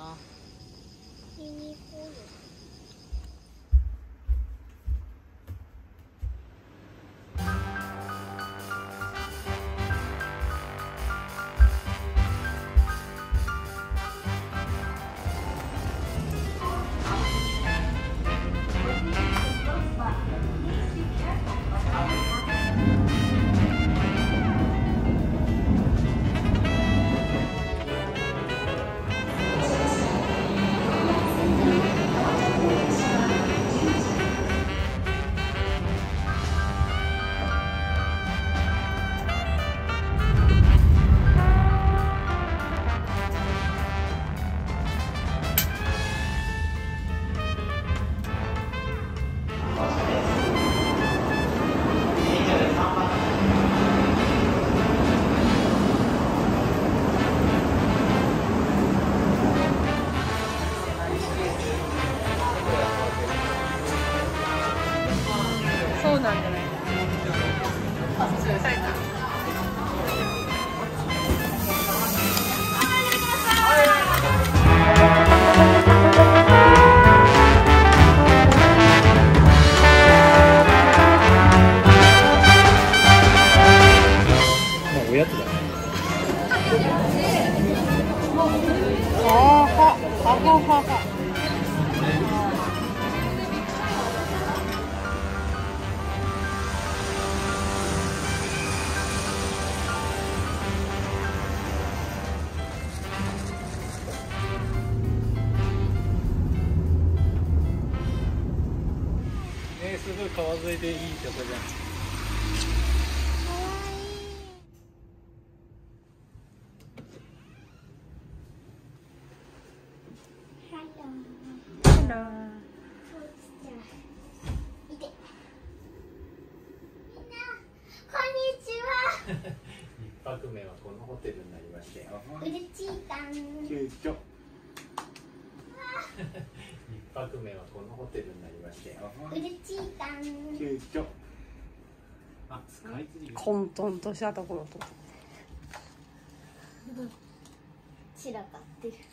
な。 見に行こうよ。 そうなんじゃない。 おやつだね。すごい川沿いでいいとこじゃん。一泊目はこのホテルになりましたよ。 うれちいたん。 急遽。一泊目はこのホテルになりましたよ。 うれちいたん。 急遽。あ、スカイツリー。 混沌としたところと。 散らかってる。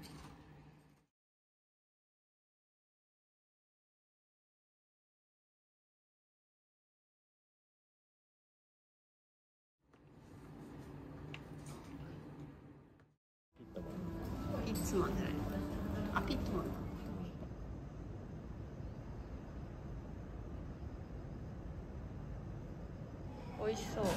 ピッツマンじゃない。あ、ピットマンだ。美味しそう。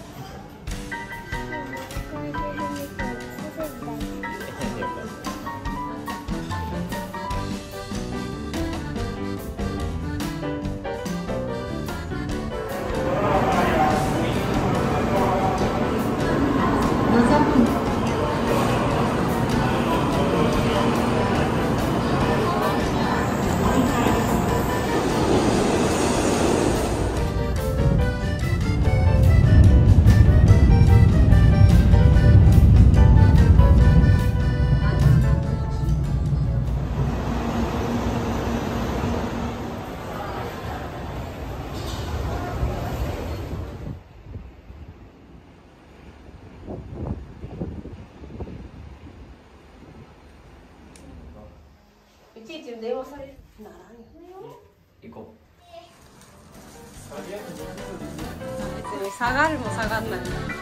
いちいち電話されるならんよ。 行こう。 別に下がるも下がんない。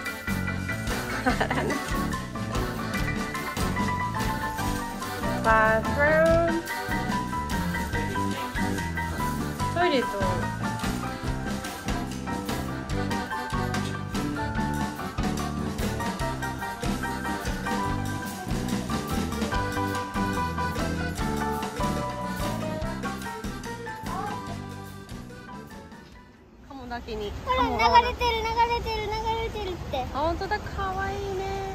バスルーム。トイレと。だけにほら流れてる流れてる流れてるって。 あ、本当だ、可愛いね。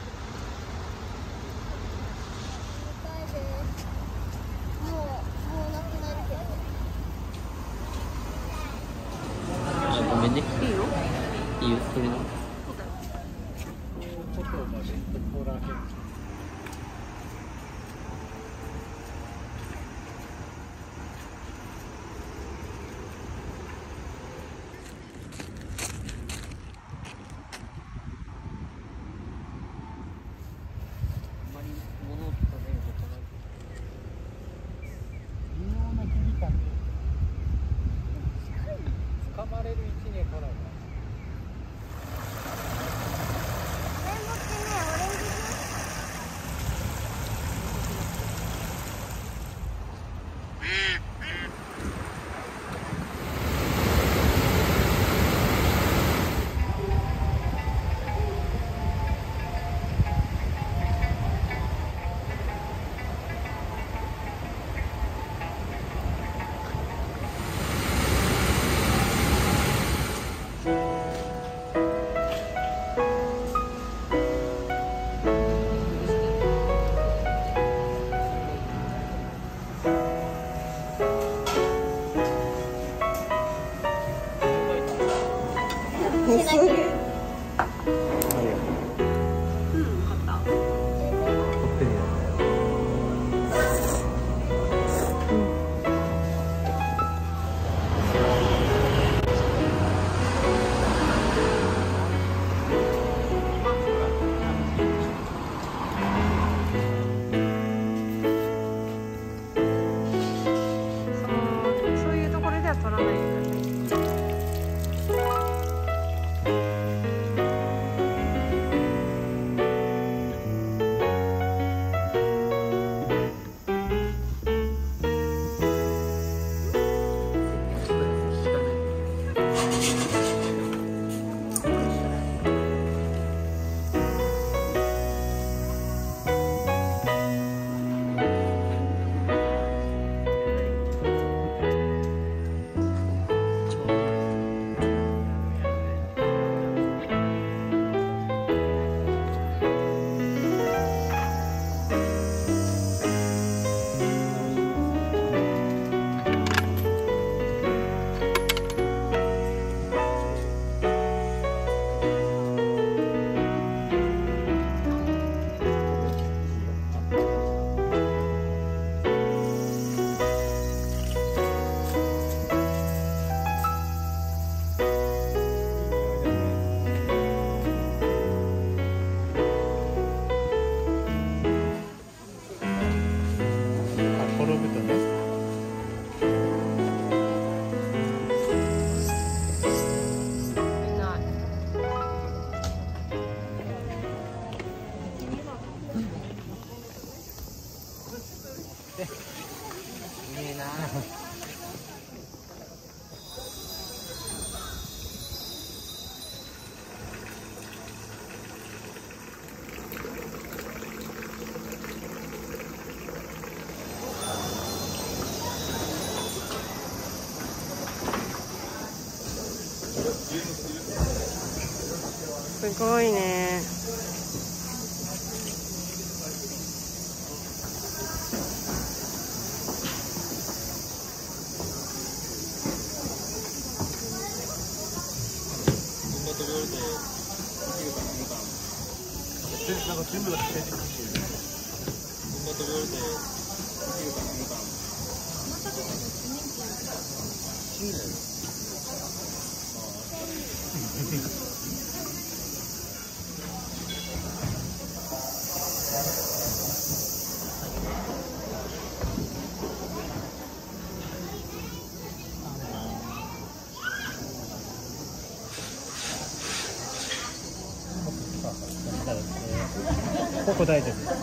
もうなくなるけど。 ごめんね。 いいよ。 いいよ、それの。物とかね、 そういうところでは取らないんだね。すごいね。 なんか全部が出てくる。ここ大丈夫。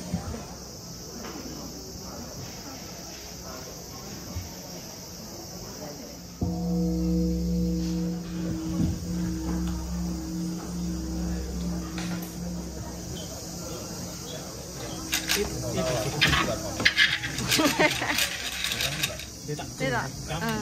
出た。 出た。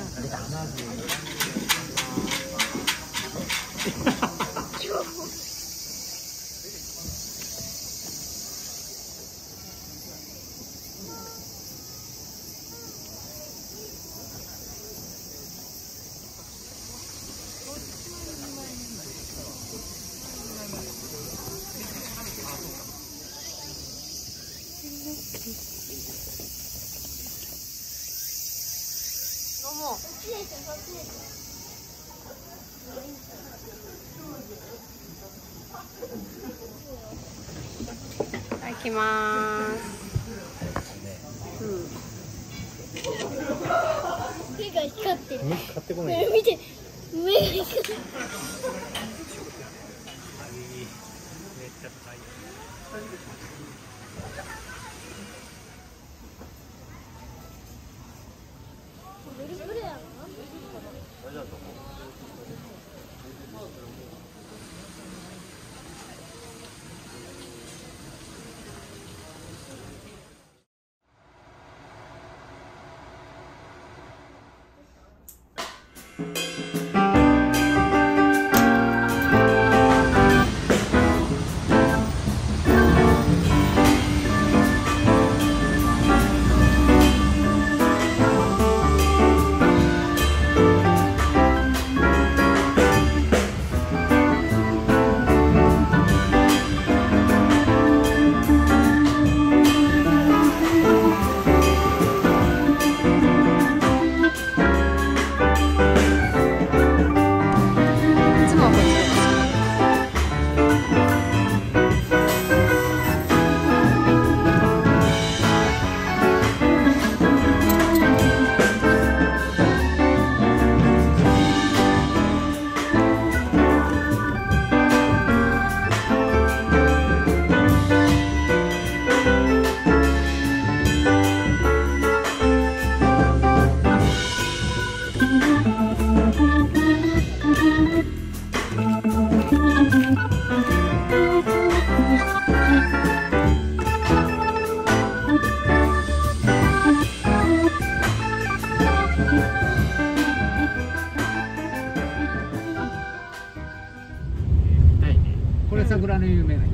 飲もう。はい、行きます。 目が光ってる。 買ってこない。 見て、目が光ってる。 めっちゃ高い。 どれやろ？ 大丈夫だと思う。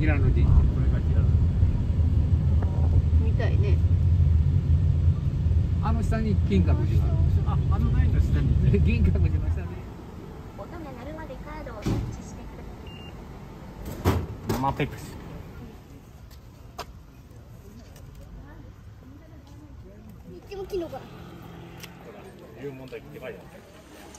平野神社。これが平野。 みたいね。 あの下に銀閣寺がある。あの台の下に銀閣寺の下に。 音が鳴るまでカードをタッチしてください。 生ペプシ。 めっちゃ大きいのかな。 いう問題でかいやつ。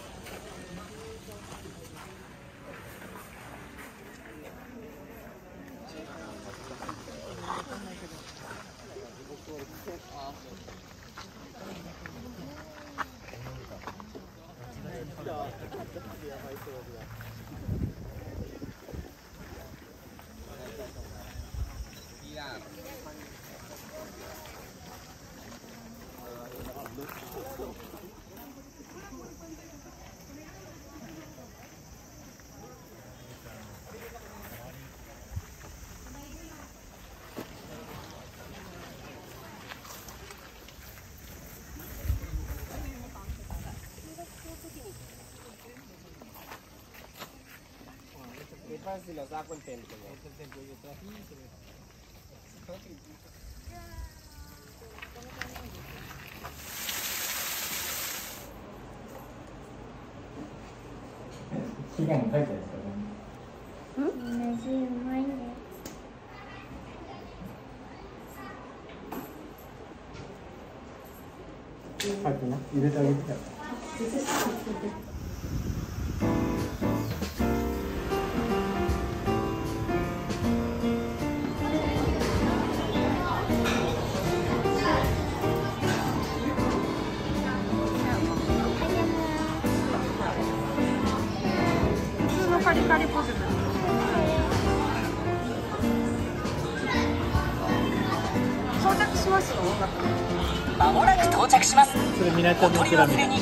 Si los da contento. 시간 탈 때. 맛이 많네. 할 때나 이래다 이랬다. カリカリポテト。到着しますよ。 まもなく到着します。 それみなちゃおんの取り忘れに。 す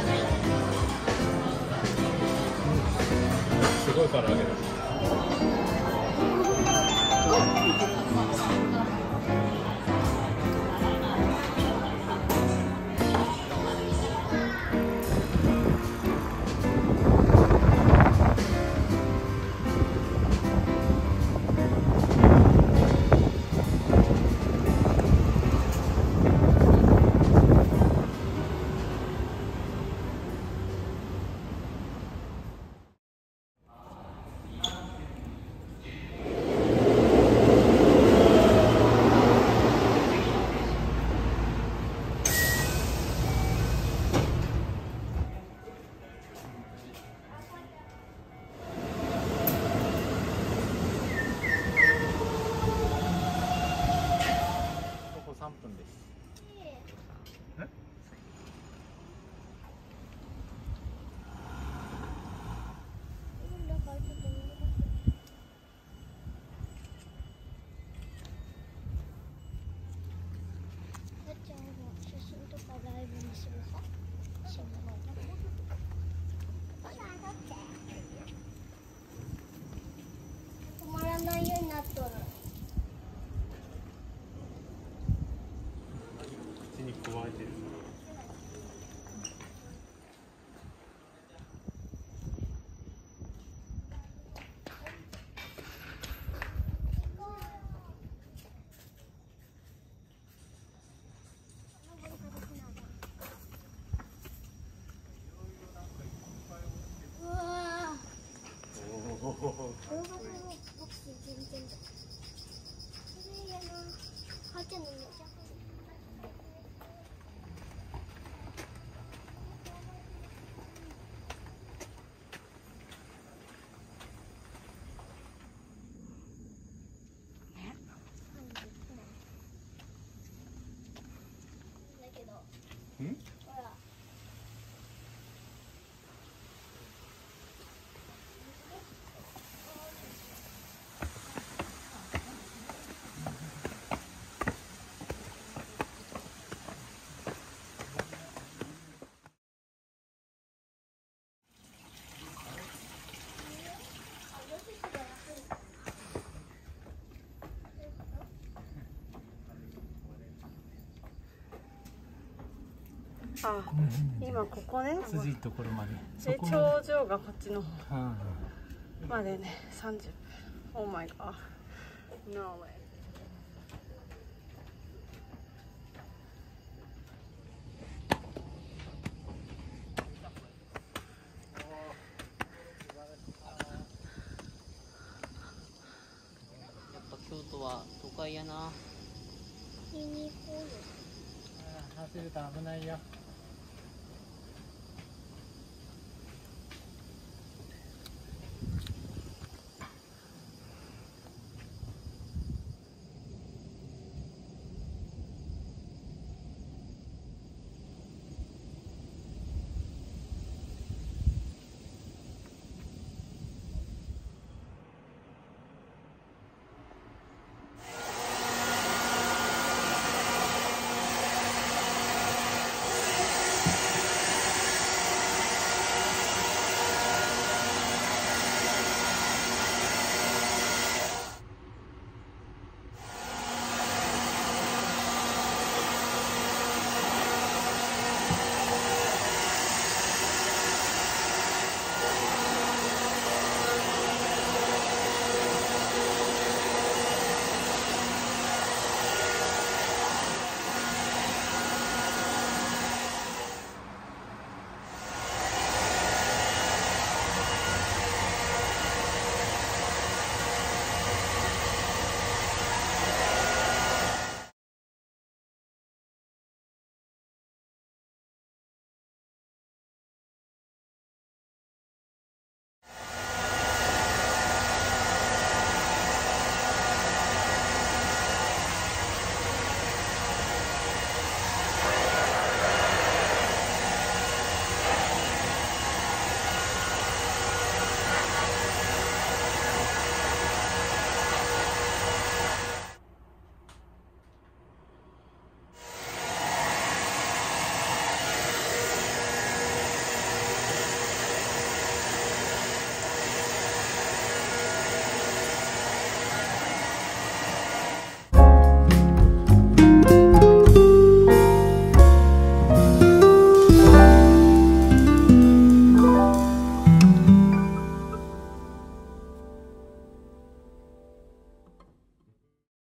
ごい唐揚げだ。3分です。 止まらないようになっとる。 口に加えてる。 うわおお。 動画のボクシング全然だ。それやな。母ちゃんのめっちゃ。 うん？ ほら。 あ、今ここね。 筋いところまで。 で、頂上がこっちの方はまでね、30分。オーマイガー。 No way. やっぱ京都は都会やな。 見に行こうよ。 走ると危ないよ。